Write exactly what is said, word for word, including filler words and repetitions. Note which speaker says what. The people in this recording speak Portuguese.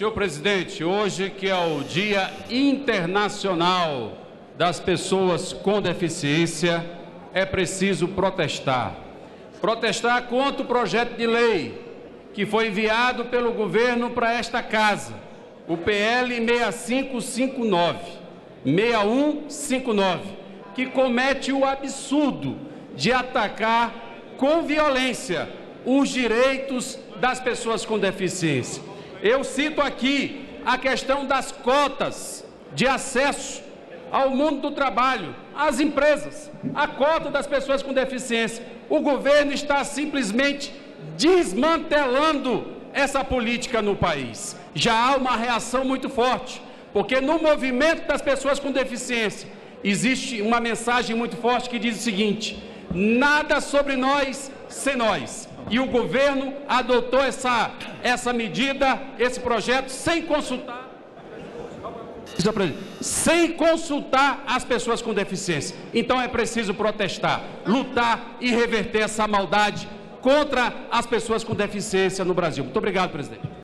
Speaker 1: Senhor presidente, hoje que é o Dia Internacional das Pessoas com Deficiência, é preciso protestar. Protestar contra o projeto de lei que foi enviado pelo governo para esta casa, o P L seis cinco cinco nove, seis um cinco nove, que comete o absurdo de atacar com violência os direitos das pessoas com deficiência. Eu cito aqui a questão das cotas de acesso ao mundo do trabalho, às empresas, a cota das pessoas com deficiência. O governo está simplesmente desmantelando essa política no país. Já há uma reação muito forte, porque no movimento das pessoas com deficiência existe uma mensagem muito forte que diz o seguinte: nada sobre nós sem nós. E o governo adotou essa, essa medida, esse projeto, sem consultar, sem consultar as pessoas com deficiência. Então é preciso protestar, lutar e reverter essa maldade contra as pessoas com deficiência no Brasil. Muito obrigado, presidente.